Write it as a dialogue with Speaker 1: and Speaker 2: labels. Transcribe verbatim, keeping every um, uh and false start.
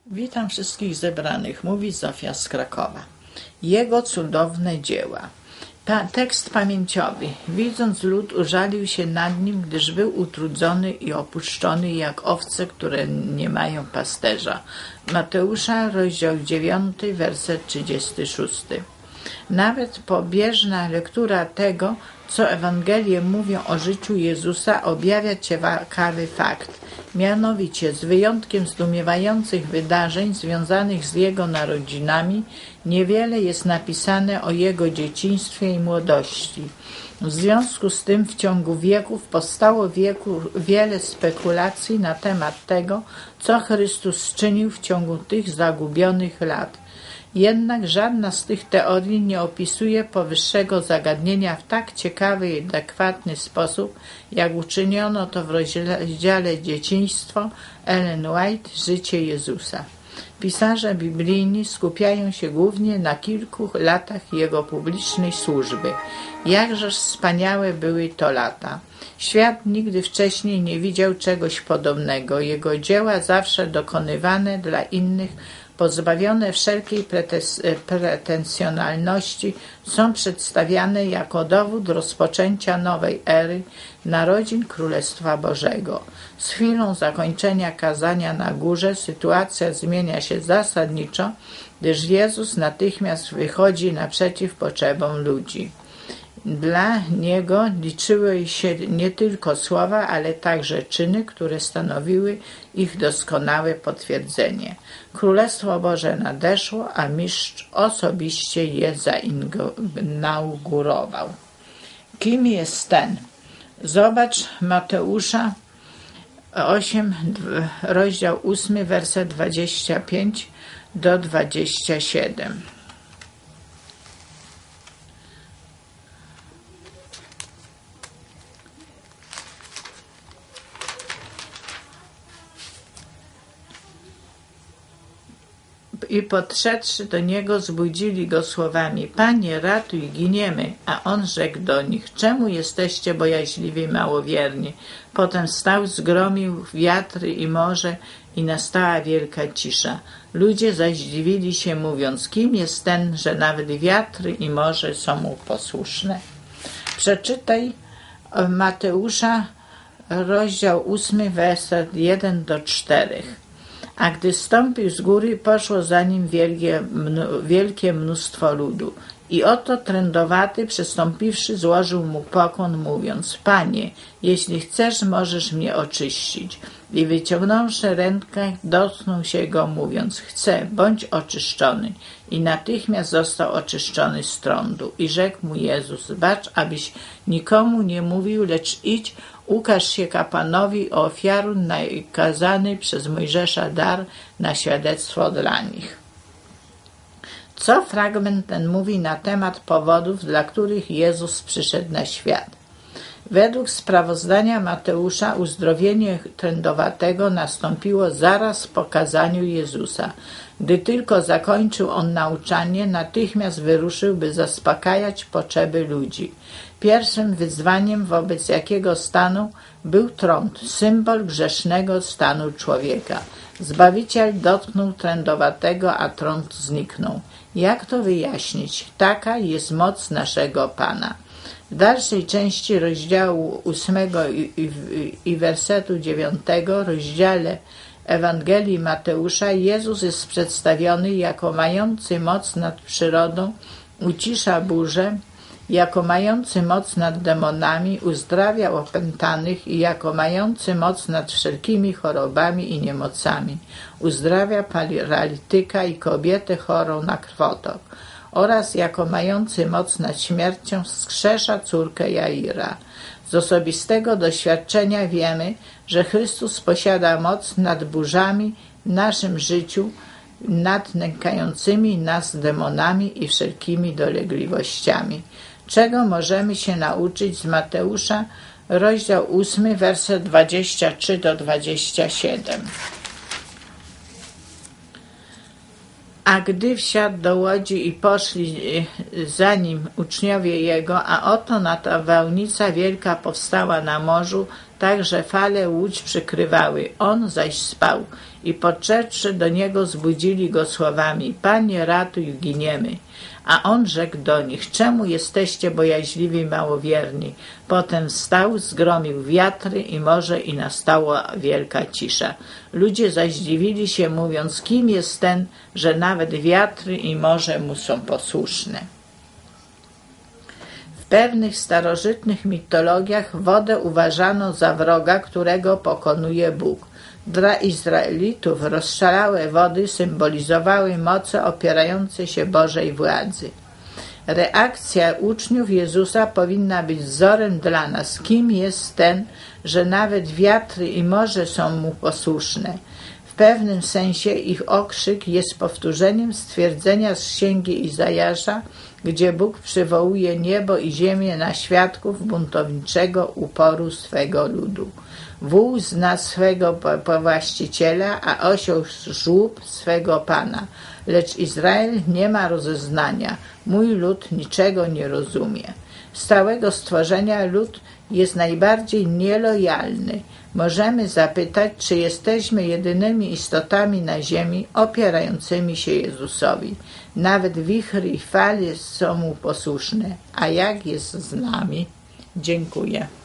Speaker 1: Witam wszystkich zebranych, mówi Zofia z Krakowa. Jego cudowne dzieła. Pa, tekst pamięciowy. Widząc lud, użalił się nad nim, gdyż był utrudzony i opuszczony jak owce, które nie mają pasterza. Mateusza, rozdział dziewiąty, werset trzydziesty szósty. Nawet pobieżna lektura tego, co Ewangelie mówią o życiu Jezusa, objawia ciekawy fakt. Mianowicie, z wyjątkiem zdumiewających wydarzeń związanych z Jego narodzinami, niewiele jest napisane o Jego dzieciństwie i młodości. W związku z tym w ciągu wieków powstało wieku wiele spekulacji na temat tego, co Chrystus czynił w ciągu tych zagubionych lat. Jednak żadna z tych teorii nie opisuje powyższego zagadnienia w tak ciekawy i adekwatny sposób, jak uczyniono to w rozdziale Dzieciństwo Ellen White Życie Jezusa. Pisarze biblijni skupiają się głównie na kilku latach Jego publicznej służby. Jakżeż wspaniałe były to lata. Świat nigdy wcześniej nie widział czegoś podobnego. Jego dzieła zawsze dokonywane dla innych, pozbawione wszelkiej pretensjonalności, są przedstawiane jako dowód rozpoczęcia nowej ery narodzin Królestwa Bożego. Z chwilą zakończenia kazania na górze sytuacja zmienia się zasadniczo, gdyż Jezus natychmiast wychodzi naprzeciw potrzebom ludzi. Dla Niego liczyły się nie tylko słowa, ale także czyny, które stanowiły ich doskonałe potwierdzenie. Królestwo Boże nadeszło, a mistrz osobiście je zainaugurował. Kim jest ten? Zobacz Mateusza osiem, rozdział ósmy, werset dwadzieścia pięć do dwudziestego siódmego. I podszedłszy do niego, zbudzili go słowami: Panie, ratuj, giniemy. A on rzekł do nich: czemu jesteście bojaźliwi, małowierni? Potem wstał, zgromił wiatry i morze i nastała wielka cisza. Ludzie zaś dziwili się, mówiąc: kim jest ten, że nawet wiatry i morze są mu posłuszne? Przeczytaj Mateusza, rozdział ósmy, werset jeden do czterech. A gdy zstąpił z góry, poszło za nim wielkie, wielkie mnóstwo ludu. I oto trędowaty, przystąpiwszy, złożył mu pokłon, mówiąc: Panie, jeśli chcesz, możesz mnie oczyścić. I wyciągnąwszy rękę, dotknął się go, mówiąc: chcę, bądź oczyszczony. I natychmiast został oczyszczony z trądu. I rzekł mu Jezus: bacz, abyś nikomu nie mówił, lecz idź, ukaż się kapłanowi o ofiaru nakazany przez Mojżesza dar na świadectwo dla nich. Co fragment ten mówi na temat powodów, dla których Jezus przyszedł na świat? Według sprawozdania Mateusza uzdrowienie trędowatego nastąpiło zaraz po kazaniu Jezusa. Gdy tylko zakończył on nauczanie, natychmiast wyruszył, by zaspokajać potrzeby ludzi. Pierwszym wyzwaniem, wobec jakiego stanu, był trąd, symbol grzesznego stanu człowieka. Zbawiciel dotknął trędowatego, a trąd zniknął. Jak to wyjaśnić? Taka jest moc naszego Pana. W dalszej części rozdziału ósmego i, i, i wersetu dziewiątego, rozdziale Ewangelii Mateusza, Jezus jest przedstawiony jako mający moc nad przyrodą, ucisza burzę, jako mający moc nad demonami, uzdrawia opętanych i jako mający moc nad wszelkimi chorobami i niemocami, uzdrawia paralityka i kobietę chorą na krwotok, oraz jako mający moc nad śmiercią wskrzesza córkę Jaira. Z osobistego doświadczenia wiemy, że Chrystus posiada moc nad burzami w naszym życiu, nad nękającymi nas demonami i wszelkimi dolegliwościami. Czego możemy się nauczyć z Mateusza, rozdział ósmy, werset dwadzieścia trzy do dwudziestego siódmego. A gdy wsiadł do łodzi i poszli za nim uczniowie jego, a oto nawałnica wielka powstała na morzu, tak że fale łódź przykrywały. On zaś spał i podszedłszy do niego zbudzili go słowami: Panie, ratuj, giniemy. A on rzekł do nich: czemu jesteście bojaźliwi i małowierni? Potem wstał, zgromił wiatry i morze i nastała wielka cisza. Ludzie zaś dziwili się, mówiąc: kim jest ten, że nawet wiatry i morze mu są posłuszne? W pewnych starożytnych mitologiach wodę uważano za wroga, którego pokonuje Bóg. Dla Izraelitów rozszalałe wody symbolizowały moce opierające się Bożej władzy. Reakcja uczniów Jezusa powinna być wzorem dla nas. Kim jest ten, że nawet wiatry i morze są mu posłuszne? W pewnym sensie ich okrzyk jest powtórzeniem stwierdzenia z księgi Izajasza, gdzie Bóg przywołuje niebo i ziemię na świadków buntowniczego uporu swego ludu. Wół zna swego właściciela, a osioł żłób swego pana. Lecz Izrael nie ma rozeznania. Mój lud niczego nie rozumie. Z całego stworzenia lud jest najbardziej nielojalny. Możemy zapytać, czy jesteśmy jedynymi istotami na ziemi opierającymi się Jezusowi. Nawet wichry i fale są mu posłuszne. A jak jest z nami? Dziękuję.